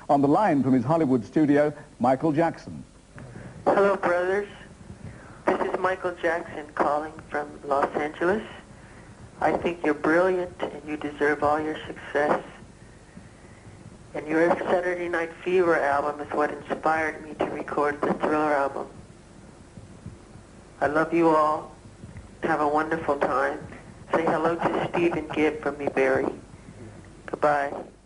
On the line from his Hollywood studio, Michael Jackson. Hello, brothers. This is Michael Jackson calling from Los Angeles. I think you're brilliant and you deserve all your success. And your Saturday Night Fever album is what inspired me to record the Thriller album. I love you all. Have a wonderful time. Say hello to Steve and Gibb from me, Barry. Goodbye.